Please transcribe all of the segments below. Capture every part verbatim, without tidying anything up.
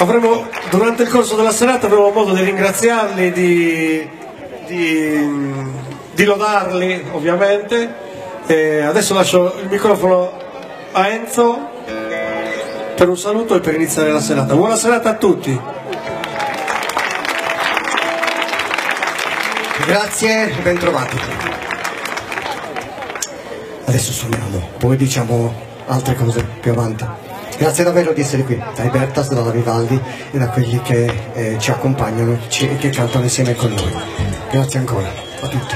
avremo, durante il corso della serata avremo modo di ringraziarli, di, di, di lodarli ovviamente. E adesso lascio il microfono a Enzo per un saluto e per iniziare la serata. Buona serata a tutti. Grazie, ben trovati. Adesso suoniamo, poi diciamo altre cose più avanti. Grazie davvero di essere qui, dai Bertas, dalla Vivaldi e da quelli che eh, ci accompagnano e che cantano insieme con noi. Grazie ancora a tutti.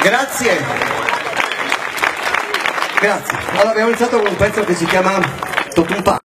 Grazie. Grazie. Allora abbiamo iniziato con un pezzo che si chiama Totumpa.